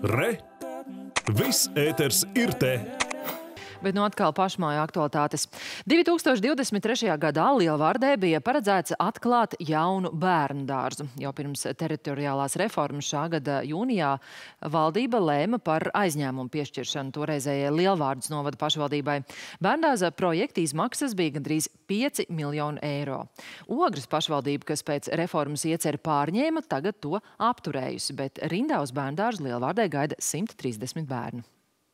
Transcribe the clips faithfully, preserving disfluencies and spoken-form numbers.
Re! Viss ēters ir te! Bet nu atkal pašmāju aktualitātes. divi tūkstoši divdesmit trešajā gadā Lielvārdē bija paredzēts atklāt jaunu bērnu dārzu. Jau pirms teritoriālās reformas šā gada jūnijā valdība lēma par aizņēmumu piešķiršanu toreizējai Lielvārdas novada pašvaldībai. Bērndārza projekta izmaksas bija gandrīz pieci miljoni eiro. Ogres pašvaldība, kas pēc reformas ieceri pārņēma, tagad to apturējusi, bet rindā uz bērndārzu Lielvārdē gaida simt trīsdesmit bērnu.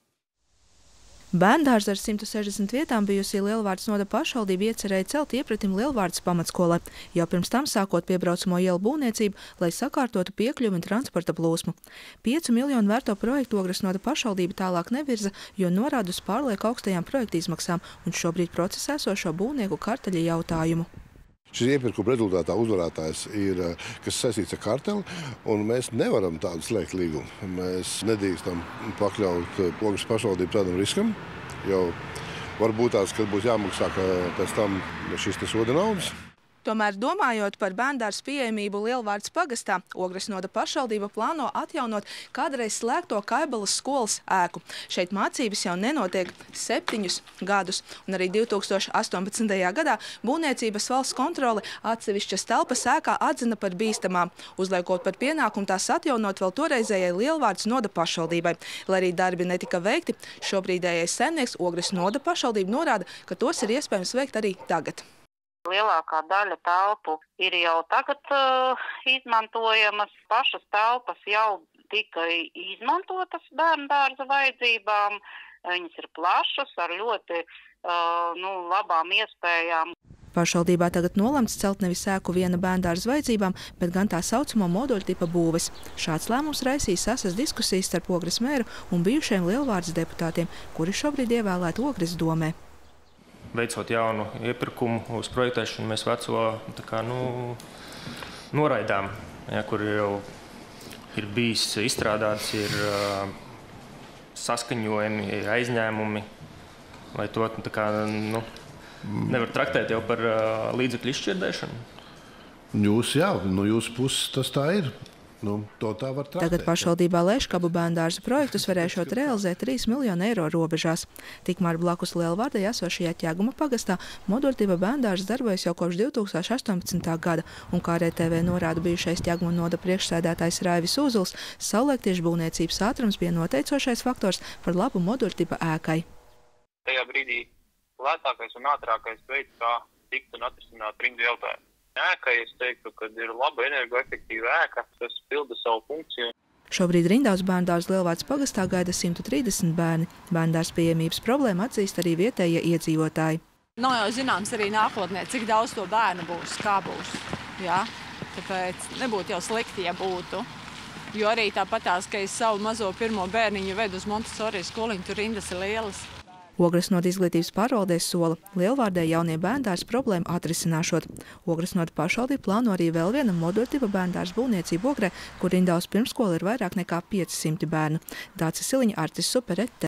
Bērndārza ar simtu sešdesmit vietām bijusī Lielvārdas novada pašvaldība iecerēja celt iepratim Lielvārdas pamatskolai, jau pirms tam sākot piebraucamo ielu būvniecību, lai sakārtotu piekļuvi un transporta plūsmu. Piecu miljonu vērto projektu Ogres novada pašvaldība tālāk nevirza, jo norāda uz pārlieku augstajām projekta izmaksām un šobrīd procesā esošo būvnieku karteļa jautājumu. Šis iepirkuma rezultātā uzvarētājs ir, kas saistīts ar karteli, un mēs nevaram tādu slēgt līgumu. Mēs nedrīkstam pakļaut Ogres pašvaldību tādam riskam, jo varbūt tāds, kad būs jāmaksā pēc tam šis te soda naudas. Tomēr, domājot par bērndārza pieejamību Lielvārdas pagastā, Ogres novada pašvaldība plāno atjaunot kādreiz slēgto Kaibalas skolas ēku. Šeit mācības jau nenotiek septiņus gadus, un arī divi tūkstoši astoņpadsmitajā gadā būvniecības valsts kontrole atsevišķas telpas ēkā atzina par bīstamām, uzliekot par pienākumu tās atjaunot vēl toreizējai Lielvārdas novada pašvaldībai. Lai arī darbi netika veikti, šobrīdējais saimnieks Ogres novada pašvaldība norāda, ka tos ir iespējams veikt arī tagad. Lielākā daļa telpu ir jau tagad uh, izmantojamas. Pašas telpas jau tika izmantotas bērndārza vajadzībām. Viņas ir plašas, ar ļoti uh, nu, labām iespējām. Pašvaldībā tagad nolemts celt nevis ēku viena bērndārza vajadzībām, bet gan tā saucamo moduļtipa būves. Šāds lēmums raisīs asas diskusijas starp Ogres mēru un bijušajiem Lielvārdas deputātiem, kuri šobrīd ievēlēti Ogres domē. Veicot jaunu iepirkumu uz projektēšanu, mēs veco tā kā, nu, noraidām, ja, kur jau ir bijis izstrādāts, ir uh, saskaņojumi, ir aizņēmumi, vai to tā kā, nu, nevar traktēt jau par uh, līdzekļu izšķirdēšanu? Jūs, jā, no jūsu puses tas tā ir. Nu, to tā var traktēt. Tagad pašvaldībā lēš, ka abu bērndārza projektus varēšot realizēt trīs miljonu eiro robežās. Tikmēr blakus Lielvārdai esošajā Ķeguma pagastā moduļtipa bērndārzs darbojas jau kopš divi tūkstoši astoņpadsmitā gada, un kā R T V norāda bijušais Ķeguma novada priekšsēdētājs Raivis Uzuls, savulaik tieši būvniecības ātrums bija noteicošais faktors par labu moduļtipa ēkai. Tajā brīdī lētākais un ātrākais veids, kā tikt un atrisināt rindu jautājumu. Ēka, es teiktu, ka ir laba energoefektīva ēka, kas pilda savu funkciju. Šobrīd rindā uz bērndārzu Lielvārdas pagastā gaida simt trīsdesmit bērni. Bērndārza pieejamības problēmu atzīst arī vietējie iedzīvotāji. Nav jau zināms arī nākotnē, cik daudz to bērnu būs, kā būs. Ja? Tāpēc nebūtu jau slikti, ja būtu. Jo arī tāpatās, ka es savu mazo pirmo bērniņu vedu uz Montessori skoliņu, tur rindas ir lielas. Ogres novada izglītības pārvaldēs sola Lielvārdē jaunie bērndārza problēmu atrisināšot. Ogres novada pašvaldība plāno arī vēl viena moduļtipa bērndārza būvniecību Ogrē, kur rindā uz pirmskolu ir vairāk nekā pieci simti bērnu. Dācis Siliņa, Artis Super, R T V.